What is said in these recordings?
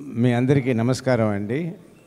మీ అందరికీ నమస్కారం అండి.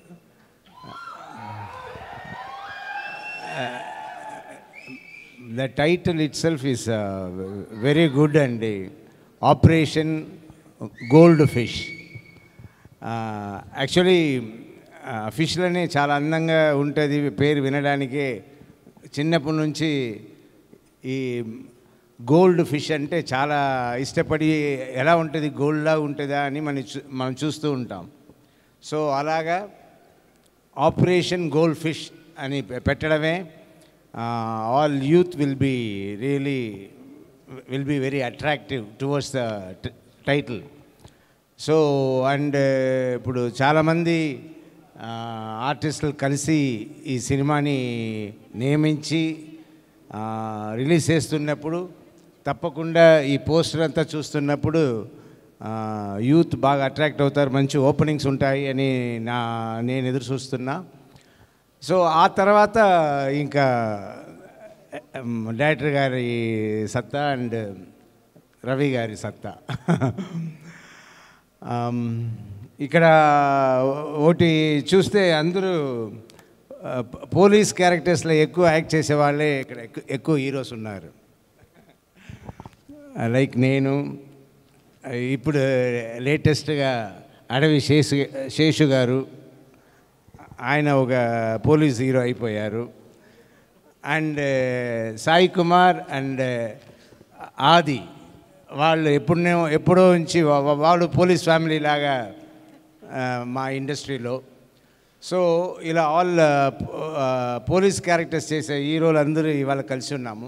The title itself is very good అండి. Operation gold fish. యాక్చువల్లీ ఫిష్లనే చాలా అందంగా ఉంటుంది, పేరు వినడానికే. చిన్నప్పటి నుంచి ఈ గోల్డ్ ఫిష్ అంటే చాలా ఇష్టపడి ఎలా ఉంటుంది, గోల్డ్లా ఉంటుందా అని మనం చూస్తూ ఉంటాం. సో అలాగా ఆపరేషన్ గోల్డ్ ఫిష్ అని పెట్టడమే all youth will be very attractive towards the title. So and ఇప్పుడు చాలామంది ఆర్టిస్టులు కలిసి ఈ సినిమాని నియమించి రిలీజ్ చేస్తున్నప్పుడు తప్పకుండా ఈ పోస్టర్ అంతా చూస్తున్నప్పుడు యూత్ బాగా అట్రాక్ట్ అవుతారు, మంచి ఓపెనింగ్స్ ఉంటాయి అని నేను ఎదురు చూస్తున్నా. సో ఆ తర్వాత ఇంకా డైరెక్టర్ గారి సత్తా అండ్ రవి గారి సత్తా. ఇక్కడ ఒకటి చూస్తే అందరూ పోలీస్ క్యారెక్టర్స్లో ఎక్కువ యాక్ట్ చేసే వాళ్ళే ఇక్కడ ఎక్కువ హీరోస్ ఉన్నారు. లైక్ నేను ఇప్పుడు లేటెస్ట్గా అడవి శేషు గారు, ఆయన ఒక పోలీస్ హీరో అయిపోయారు. అండ్ సాయి కుమార్ అండ్ ఆది వాళ్ళు ఎప్పుడో నుంచి వాళ్ళు పోలీస్ ఫ్యామిలీ లాగా మా ఇండస్ట్రీలో. సో ఇలా ఆల్ పోలీస్ క్యారెక్టర్స్ చేసే హీరోలు అందరూ ఇవాళ కలిసి ఉన్నాము.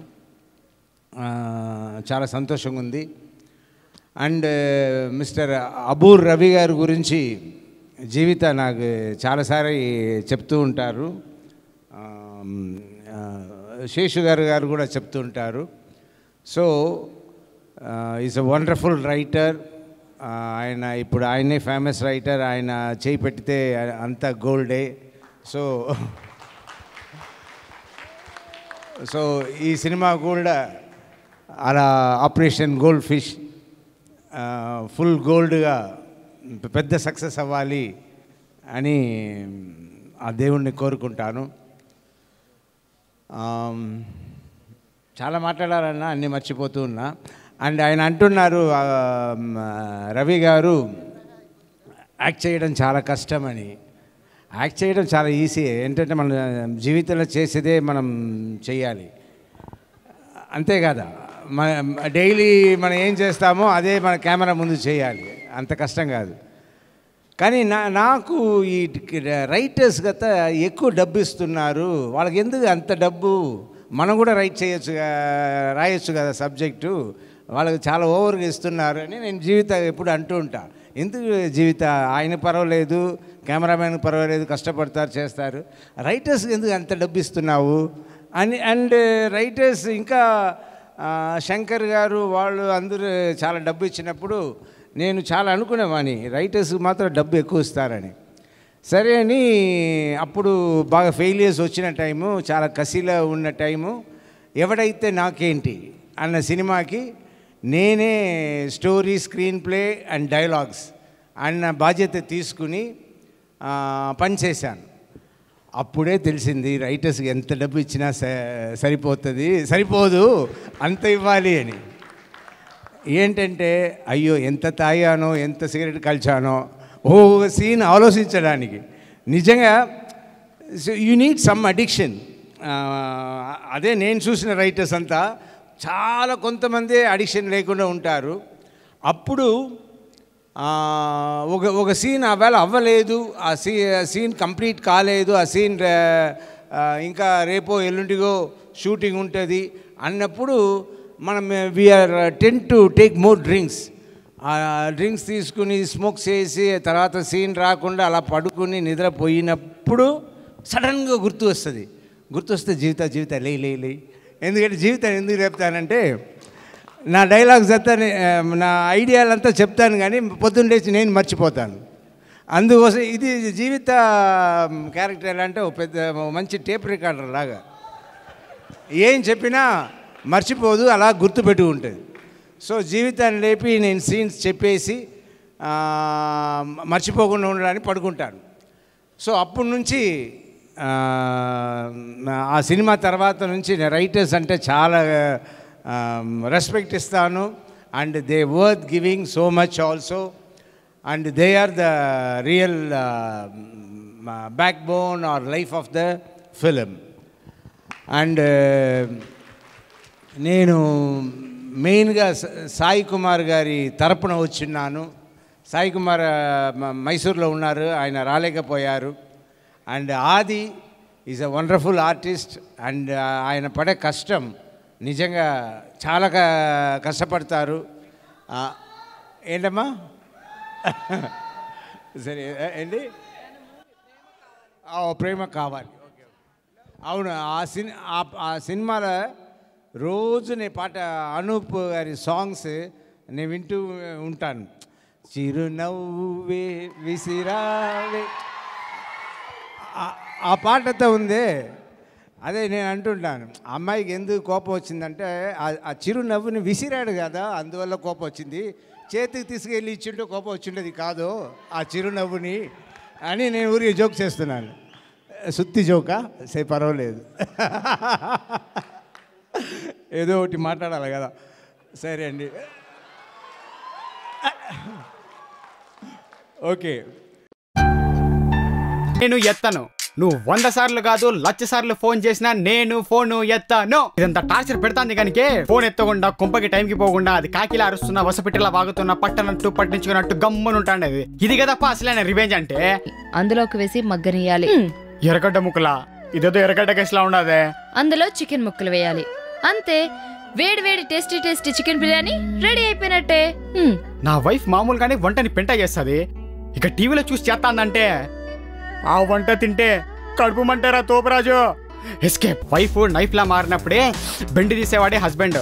చాలా సంతోషంగా ఉంది. అండ్ మిస్టర్ అబూర్ రవి గారి గురించి జీవిత నాకు చాలాసారి చెప్తూ ఉంటారు, శేషు గారు కూడా చెప్తూ ఉంటారు. So is a wonderful writer. ఇప్పుడు ఆయనే ఫేమస్ రైటర్. ఆయన చేయి పెట్టితే అంతా గోల్డే. సో ఈ సినిమా కూడా అలా ఆపరేషన్ గోల్డ్ ఫిష్ ఫుల్ గోల్డ్గా పెద్ద సక్సెస్ అవ్వాలి అని ఆ దేవుణ్ణి కోరుకుంటాను. చాలా మాట్లాడాలన్నా అన్నీ మర్చిపోతూ ఉన్నా. అండ్ ఆయన అంటున్నారు, రవి గారు యాక్ట్ చేయడం చాలా కష్టమని. యాక్ట్ చేయడం చాలా ఈజీ. ఏంటంటే మన జీవితంలో చేసేదే మనం చేయాలి, అంతే కదా. డైలీ మనం ఏం చేస్తామో అదే మన కెమెరా ముందు చేయాలి, అంత కష్టం కాదు. కానీ నాకు ఈ రైటర్స్ గత ఎక్కువ డబ్బు ఇస్తున్నారు, వాళ్ళకి ఎందుకు అంత డబ్బు, మనం కూడా రాయొచ్చు కదా సబ్జెక్టు, వాళ్ళకి చాలా ఓవర్గా ఇస్తున్నారు అని నేను జీవిత ఎప్పుడు అంటూ ఉంటా. ఎందుకు జీవిత, ఆయన పర్వాలేదు, కెమెరామెన్ పర్వాలేదు, కష్టపడతారు చేస్తారు, రైటర్స్కి ఎందుకు అంత డబ్బు ఇస్తున్నావు అని. అండ్ రైటర్స్ ఇంకా శంకర్ గారు వాళ్ళు అందరూ చాలా డబ్బు ఇచ్చినప్పుడు నేను చాలా అనుకునేవాని రైటర్స్కి మాత్రం డబ్బు ఎక్కువ ఇస్తారని. సరే అని అప్పుడు బాగా ఫెయిలియర్స్ వచ్చిన టైము, చాలా కసిలో ఉన్న టైము, ఎవడైతే నాకేంటి అన్న సినిమాకి నేనే story, screenplay and dialogues అన్న బాధ్యత తీసుకుని పనిచేశాను. అప్పుడే తెలిసింది రైటర్స్కి ఎంత డబ్బు ఇచ్చినా సరిపోదు, అంత ఇవ్వాలి అని. ఏంటంటే అయ్యో ఎంత తాగానో, ఎంత సిగరెట్ కలిచానో, ఒక సీన్ ఆలోచించడానికి నిజంగా యూ నీడ్ సమ్ అడిక్షన్. అదే నేను చూసిన రైటర్స్ అంతా చాలా కొంతమంది అడిక్షన్ లేకుండా ఉంటారు. అప్పుడు ఒక సీన్ ఆవేళ అవ్వలేదు, ఆ సీన్ కంప్లీట్ కాలేదు, ఆ సీన్ ఇంకా రేపో ఎల్లుండిగో షూటింగ్ ఉంటుంది అన్నప్పుడు మనం we're tend to take more drinks. Drinks తీసుకుని స్మోక్ చేసి తర్వాత సీన్ రాకుండా అలా పడుకుని నిద్రపోయినప్పుడు సడన్గా గుర్తొస్తే జీవిత లే. ఎందుకంటే జీవితాన్ని ఎందుకు చెప్తానంటే, నా డైలాగ్స్ అంతా, నా ఐడియాలంతా చెప్తాను కానీ పొద్దున్న లేచి నేను మర్చిపోతాను. అందుకోసం ఇది జీవిత క్యారెక్టర్ ఎలా అంటే పెద్ద మంచి టేప్ రికార్డర్ లాగా, ఏం చెప్పినా మర్చిపోదు, అలా గుర్తుపెట్టుకుంటుంది. సో జీవితాన్ని లేపి నేను సీన్స్ చెప్పేసి మర్చిపోకుండా ఉండడానికి పడుకుంటాను. సో అప్పటి నుంచి ఆ సినిమా తర్వాత నుంచి నేను రైటర్స్ అంటే చాలా రెస్పెక్ట్ ఇస్తాను. And they worth giving so much also, and they are the real backbone or life of the film. అండ్ నేను మెయిన్గా సాయి కుమార్ గారి తరపున వచ్చిన్నాను. సాయి కుమార్ మైసూర్లో ఉన్నారు, ఆయన రాలేకపోయారు. And Aadi is a wonderful artist. And ఆయన పడే కష్టం నిజంగా చాలా కష్టపడతారు. ఏంటమ్మా సరే ఏంటి ప్రేమ కావాలి. ఓకే, అవును. ఆ సినిమాలో రోజు నేను పాట అనూప్ గారి సాంగ్స్ నేను వింటూ ఉంటాను. చిరునవ్వే విసిరావే ఆ పాటతో ఉంది. అదే నేను అంటుంటాను, అమ్మాయికి ఎందుకు కోపం వచ్చిందంటే ఆ చిరునవ్వుని విసిరాడు కదా, అందువల్ల కోపం వచ్చింది. చేతికి తీసుకెళ్ళి ఇచ్చింటే కోపం వచ్చిండేది కాదు ఆ చిరునవ్వుని అని నేను ఊరికి జోక్ చేస్తున్నాను. సుత్తి జోకా సే పర్వాలేదు, ఏదో ఒకటి మాట్లాడాలి కదా. సరే అండి, ఓకే. నేను ఎత్తను, నువ్వు 100 సార్లు కాదు 1,00,000 సార్లు ఫోన్ చేసినా నేను ఫోను ఎత్తాను. ఇదంతా టార్చర్ పెడతాంది కనుక ఫోన్ ఎత్తకుండా కుంపకి టైంకి పోకుండా అది కాకిలా అరుస్తున్నా వసపెట్టిలా వాగుతున్నా పట్టనట్టు పట్టించుకున్నట్టు గమ్మునుంటాండేది. ఇది కదప్ప అసలైన రివెంజ్ అంటే. అందులోకి వేసి మగ్గనియాలి. ఎర్రగడ్డ ముక్కలా ఇదేదో ఎర్రగడ్డ కేసులా ఉండదే. అందులో చికెన్ ముక్కలు వేయాలి, అంతే. వేడి వేడి tasty tasty chicken biryani ready అయిపోయినట్టే. నా వైఫ్ మామూలుగానే వంటని పెంట చేస్తుంది, ఇక టీవీలో చూసి చేస్తాందంటే ఆ వంట తింటే కడుపు మంటారా తోపరాజు. ఎస్కేప్. వైఫ్ నైఫ్ లా మారినప్పుడే బెండి తీసేవాడే హస్బెండ్.